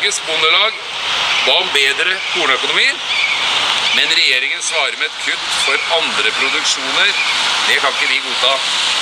Norges Bondelag ba om bedre kornøkonomi, men regjeringen svarer med et kutt for andre produksjoner. Det kan ikke vi godta.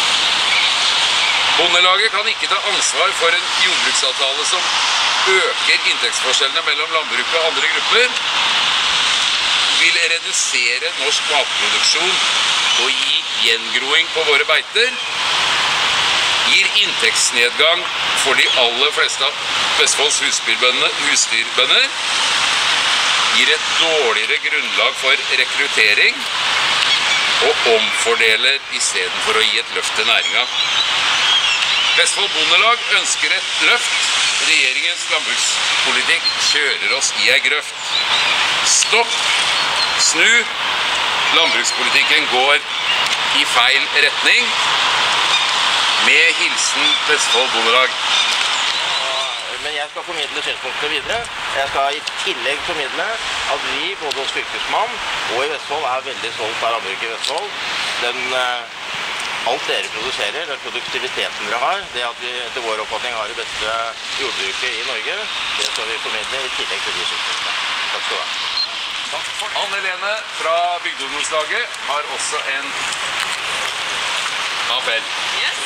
Bondelaget kan ikke ta ansvar for en jordbruksavtale som øker inntektsforskjellene mellom landbruk og andre grupper, vil redusere norsk matproduksjon og gi gjengroing på våre beiter, gir inntektsnedgang for de aller fleste av Vestfolds husdyrbønder, gir et dårligere grunnlag for rekruttering og omfordeler i stedet for å gi et løft til næringen. Vestfold Bondelag ønsker et løft. Regjeringens landbrukspolitikk kjører oss i ei grøft. Stopp! Snu! Landbrukspolitikken går i feil retning. Med hilsen Vestfold Bondelag. Men jeg skal formidle synspunktene videre. Jeg skal i tillegg formidle at vi, både hos Fylkesmann og i Vestfold, er veldig stolt av landbruket i Vestfold. Alt dere produserer, den produktiviteten dere har, det at vi etter vår oppfatning har det beste jordbruket i Norge, det skal vi formidle i tillegg til de synspunktene. Takk skal du ha. Anne-Helene fra Bygdeungdomslaget har også en appell. Yes.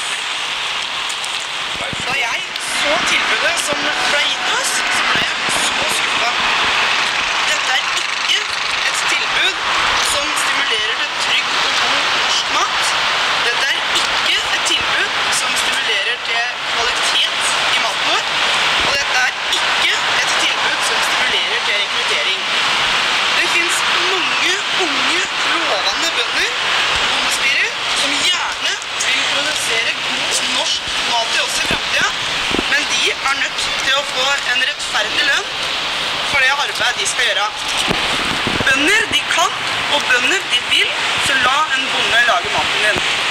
Da jeg så tilbudet som ble gitt oss, så ble jeg så skuffet. Dette er ikke et tilbud som stimulerer til trygg og god norsk mat. Dette er ikke et tilbud som stimulerer til kvalitet i maten vår. Og dette er ikke et tilbud som stimulerer til rekruttering. Det finnes mange unge, lovende bønder og bondestyrer som gjerne vil produsere god norsk mat til oss i fremtiden, men de er nødt til å få en rettferdig lønn for det arbeid de skal gjøre. Bønder de kan, og bønder de vil, så la en bonde lage maten din.